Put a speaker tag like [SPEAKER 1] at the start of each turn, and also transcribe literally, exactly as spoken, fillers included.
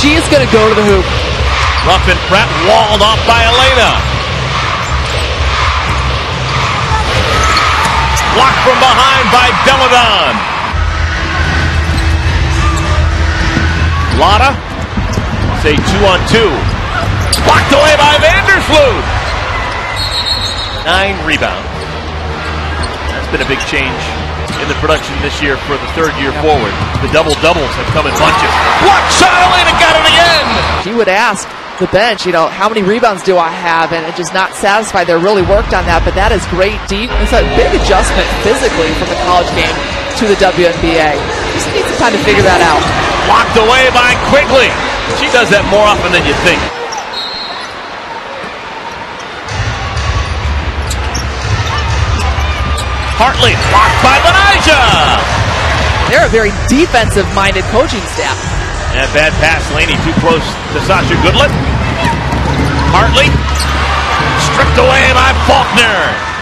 [SPEAKER 1] She's going to go to the hoop.
[SPEAKER 2] Ruffin Pratt walled off by Elena. Blocked from behind by Belladon. Lotta, say two on two. Blocked away by Vandersloot. Nine rebounds. That's been a big change in the production this year for the third year forward. The double-doubles have come in bunches. Blocked shot, Elena got it again!
[SPEAKER 1] She would ask the bench, you know, how many rebounds do I have? And just not satisfied. They're really worked on that, but that is great deep. It's a big adjustment physically from the college game to the W N B A. Just need some time to figure that out.
[SPEAKER 2] Blocked away by Quigley. She does that more often than you think. Hartley, blocked by Benijah.
[SPEAKER 1] They're a very defensive-minded coaching staff.
[SPEAKER 2] And bad pass, Laney too close to Sasha Goodlett. Hartley, stripped away by Faulkner.